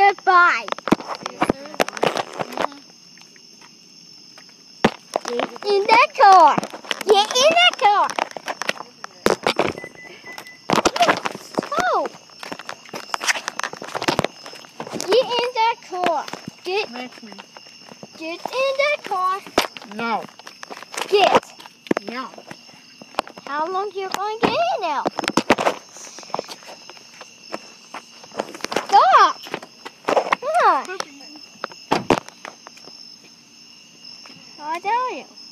goodbye. Get in the car. Get in the car. Oh. Get in the car. Get in the car. No. Get. No. How long you going to get in now? Stop. Come on. I tell you.